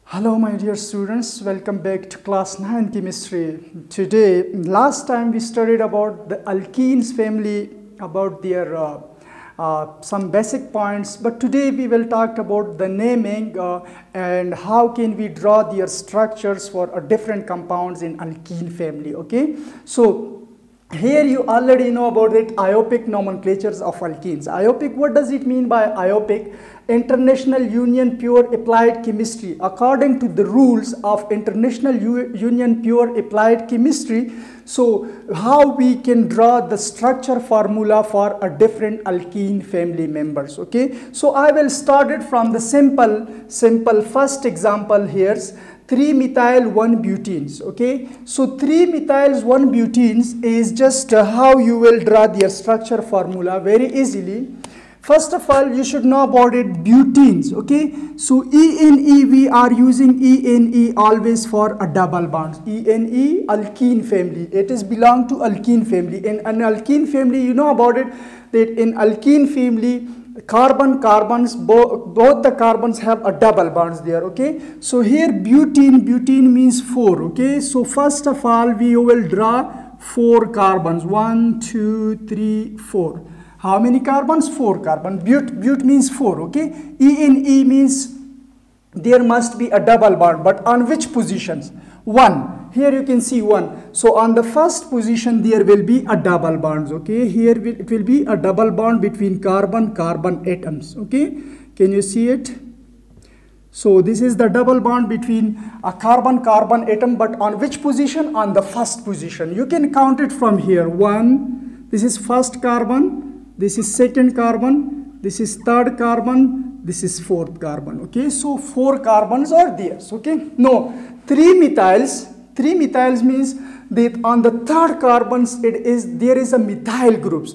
Hello my dear students, welcome back to class 9 chemistry. Today, last time we studied about the alkenes family, about their some basic points, but today we will talk about the naming and how can we draw their structures for different compounds in alkene family. Okay, so here you already know about it, IUPAC nomenclatures of alkenes. IUPAC, what does it mean by IUPAC? International Union Pure Applied Chemistry. According to the rules of International Union Pure Applied Chemistry, so how we can draw the structure formula for a different alkene family members. Okay, so I will start it from the simple first example here. 3-methyl 1-butenes. Okay, so 3-methyls 1-butenes is just how you will draw their structure formula very easily. First of all, you should know about it, butenes. Okay, so ENE, we are using ENE always for a double bond. ENE, alkene family, it is belong to alkene family. In an alkene family, you know about it, that in alkene family, carbons, both the carbons have a double bonds there. Okay, so here butene means 4. Okay, so first of all we will draw 4 carbons, 1 2 3 4. How many carbons? 4 carbon. Bute means 4. Okay, ENE means there must be a double bond, but on which positions? 1. Here you can see 1. So on the first position there will be a double bonds. Okay, here it will be a double bond between carbon atoms. Okay, can you see it? So this is the double bond between a carbon atom, but on which position? On the first position. You can count it from here. 1, this is first carbon, this is second carbon, this is third carbon, this is fourth carbon. Okay, so 4 carbons are there. Okay, no, 3 methyls means that on the third carbons there is a methyl groups.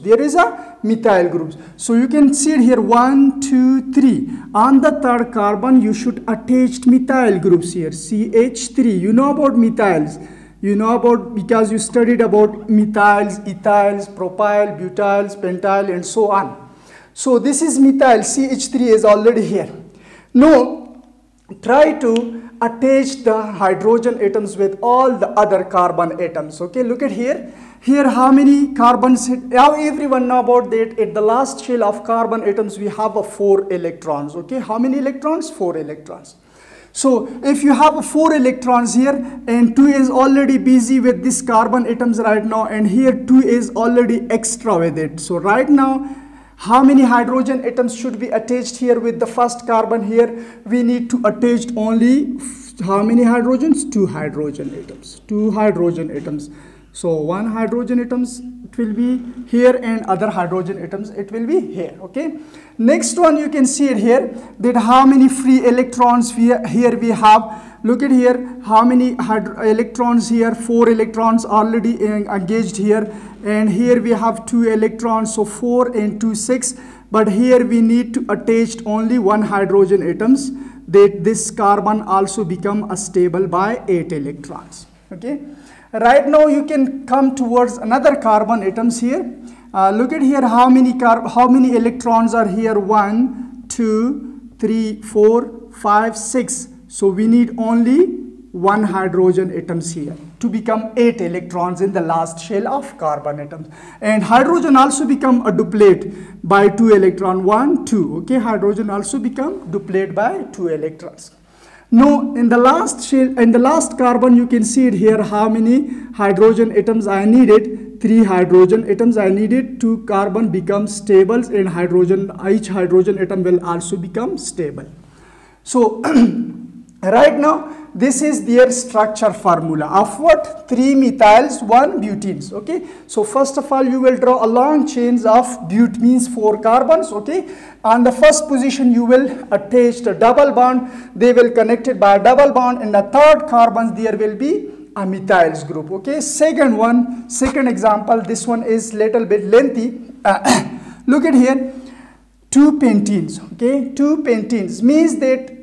So you can see it here, 1 2 3. On the third carbon you should attach methyl groups here, CH3. You know about methyls, you know about, because you studied about methyls, ethyls, propyl, butyls, pentyl and so on. So this is methyl, CH3 is already here. Now try to attach the hydrogen atoms with all the other carbon atoms. Okay, look at here. Here how many carbons? Now everyone know about that at the last shell of carbon atoms we have a 4 electrons. Okay, how many electrons? 4 electrons. So if you have 4 electrons here and 2 is already busy with this carbon atoms right now, and here 2 is already extra with it. So right now how many hydrogen atoms should be attached here with the first carbon? Here we need to attach only how many hydrogens? 2 hydrogen atoms. 2 hydrogen atoms. So 1 hydrogen atoms it will be here and other hydrogen atoms it will be here. Okay, next one you can see it here, that how many free electrons here we have. Look at here, how many electrons here? 4 electrons already engaged here, and here we have 2 electrons, so 4 and 2 6. But here we need to attach only 1 hydrogen atoms, that this carbon also become stable by 8 electrons. Okay, right now you can come towards another carbon atoms here. Look at here, how many electrons are here? 1 2 3 4 5 6. So we need only 1 hydrogen atoms here to become 8 electrons in the last shell of carbon atoms. And hydrogen also become a duplet by 2 electron, 1 2. Okay, hydrogen also become duplet by 2 electrons. Now in the last shell, in the last carbon, you can see it here, how many hydrogen atoms I needed? 3 hydrogen atoms I needed. 2 carbon become stable, and each hydrogen atom will also become stable. So right now this is their structure formula of what? 3 methyls 1 butenes. Okay, so first of all you will draw a long chains of bute, means 4 carbons. Okay, on the first position you will attach the double bond, they will connect it by a double bond. In the third carbons there will be a methyls group. Okay, second example, this one is little bit lengthy. Look at here, 2 pentenes. Okay, 2 pentenes means that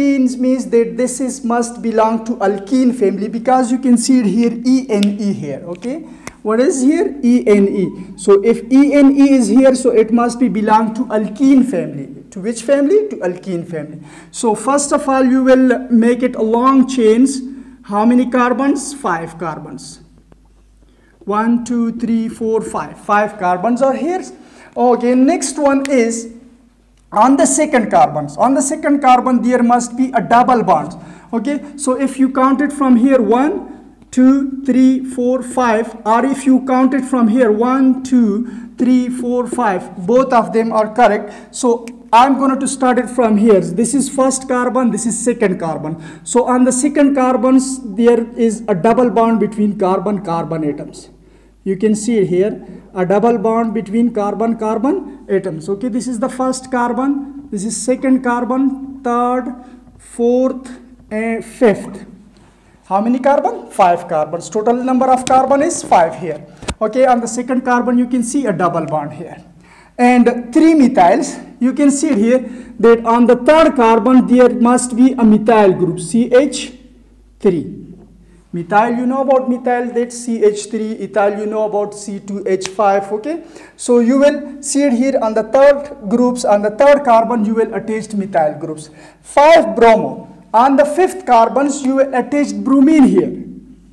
this must belong to alkene family, because you can see it here, ENE here. Okay, what is here? ENE. So if ENE is here, so it must be belong to alkene family. To which family? To alkene family. So first of all, you will make it a long chains. How many carbons? 5 carbons. 1, 2, 3, 4, 5. 5 carbons are here. Okay, next one is on the second carbons. On the second carbon, there must be a double bond. Okay, so if you count it from here, 1, 2, 3, 4, 5, or if you count it from here, 1, 2, 3, 4, 5, both of them are correct. So I'm going to start it from here. This is first carbon, this is second carbon. So on the second carbons, there is a double bond between carbon-carbon atoms. You can see it here, a double bond between carbon-carbon atoms. Okay, this is the first carbon, this is second carbon, third, fourth, and fifth. How many carbon? 5 carbons. Total number of carbon is 5 here. Okay, on the second carbon, you can see a double bond here. And 3 methyls, you can see it here that on the third carbon, there must be a methyl group, CH3. Methyl, you know about methyl, that's CH3. Ethyl, you know about C2H5, okay? So you will see it here on the third groups, on the third carbon, you will attach methyl groups. 5 bromo. On the fifth carbons, you will attach bromine here,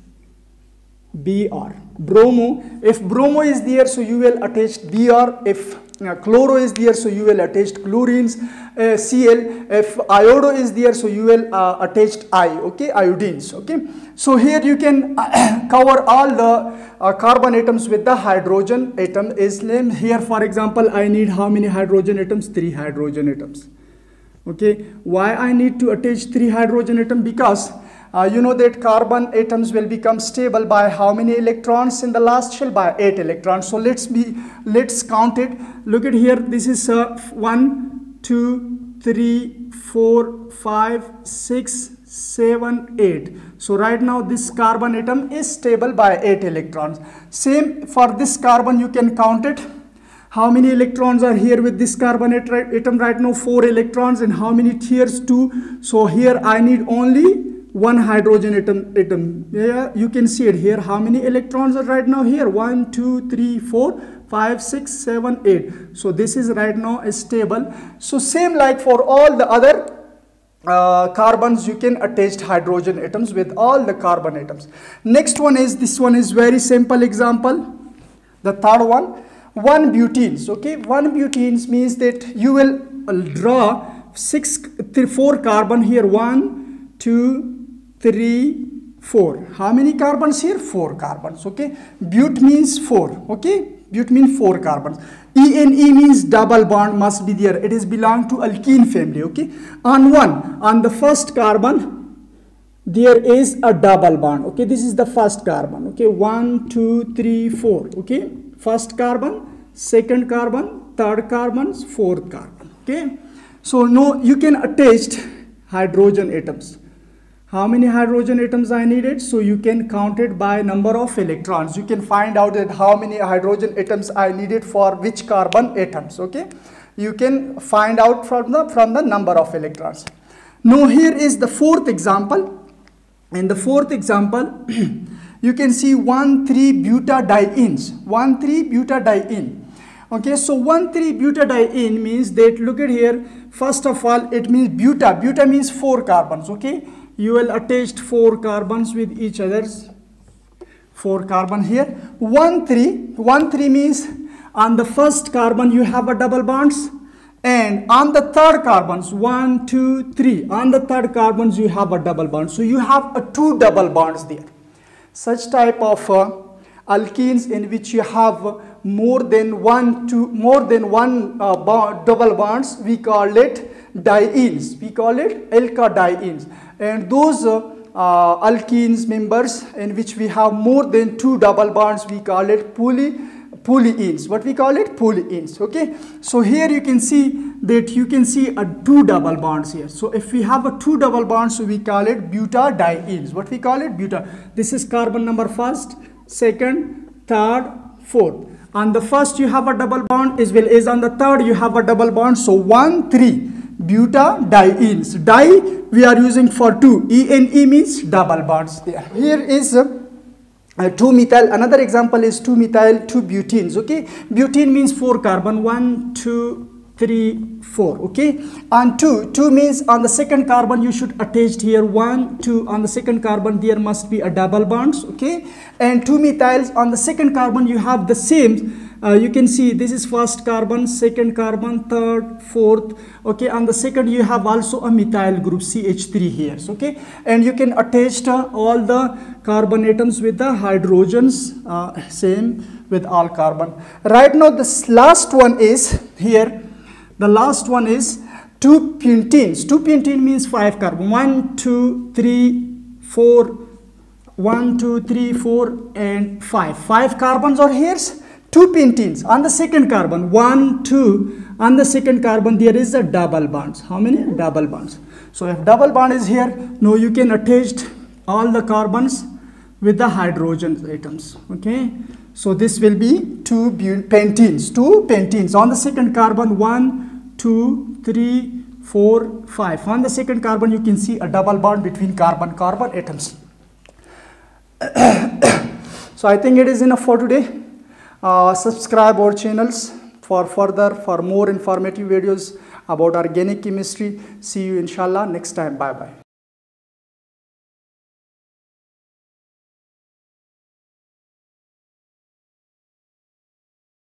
Br. Bromo, if bromo is there, so you will attach Br. If chloro is there, so you will attach chlorines, Cl. If iodo is there, so you will attach I, okay, iodines, okay. So here you can cover all the carbon atoms with the hydrogen atom is named here. For example, I need how many hydrogen atoms? 3 hydrogen atoms. Okay, why I need to attach 3 hydrogen atoms? Because you know that carbon atoms will become stable by how many electrons in the last shell? By 8 electrons. So let's count it. Look at here. This is 1, 2, 3, 4, 5, 6, 7, 8. So right now this carbon atom is stable by 8 electrons. Same for this carbon, you can count it. How many electrons are here with this carbon atom right now? 4 electrons. And how many tiers? 2. So here I need only 1 hydrogen atom. Yeah, you can see it here. How many electrons are right now here? 1, 2, 3, 4, 5, 6, 7, 8. So this is right now stable. So same like for all the other carbons, you can attach hydrogen atoms with all the carbon atoms. Next one is, this one is very simple example. The third one. 1 butenes, okay, 1 butenes means that you will draw 4 carbon here, 1, 2, 3, 4. How many carbons here? 4 carbons, okay. Bute means 4, okay, bute means 4 carbons. ENE means double bond must be there. It is belong to alkene family, okay. On the first carbon, there is a double bond, okay. This is the first carbon, okay, 1, 2, 3, 4, okay. First carbon, second carbon, third carbon, fourth carbon, okay. So now you can attach hydrogen atoms. How many hydrogen atoms I needed? So you can count it by number of electrons. You can find out that how many hydrogen atoms I needed for which carbon atoms, okay. You can find out from the number of electrons. Now here is the fourth example. In the fourth example, you can see 1,3-butadienes. 1,3-butadiene. Okay, so 1,3-butadiene means that, look at here, first of all, it means buta. Buta means 4 carbons, okay. You will attach 4 carbons with each other's 4 carbon here. 1,3 means on the first carbon you have a double bonds, and on the third carbons, 1, 2, 3, on the third carbons you have a double bond. So you have 2 double bonds there. Such type of alkenes in which you have more than one double bonds, we call it dienes. We call it alkadienes. And those alkenes members in which we have more than 2 double bonds, we call it polyenes. What we call it? Polyenes. Okay. So here you can see that you can see 2 double bonds here. So if we have 2 double bonds, so we call it butadienes. What we call it? Buta. This is carbon number first, second, third, fourth. On the first you have a double bond as well as on the third you have a double bond. So 1,3-butadienes. Di we are using for 2. ENE means double bonds there. Here is 2-methyl. Another example is 2-methyl 2-butenes. Okay, butene means 4 carbon. 1, 2, 3, 4. Okay, and 2 means on the second carbon you should attach here 1, 2. On the second carbon there must be a double bonds. Okay, and 2 methyls on the second carbon you have the same. You can see this is first carbon, second carbon, third, fourth. Okay, on the second you have also a methyl group CH3 here. Okay, and you can attach all the carbon atoms with the hydrogens, same with all carbon. Right now this last one is here. The last one is 2 pentenes. 2 pentene means 5 carbon. 1, 2, 3, 4. 1, 2, 3, 4, and 5. 5 carbons are here. 2 pentenes on the second carbon, 1, 2, on the second carbon there is a double bonds. How many? Double bonds. So if double bond is here, now you can attach all the carbons with the hydrogen atoms. Okay, so this will be 2 pentenes. 2 pentenes on the second carbon, 1, 2, 3, 4, 5. On the second carbon you can see a double bond between carbon atoms. So I think it is enough for today. Subscribe our channels for more informative videos about organic chemistry. See you inshallah next time. Bye bye.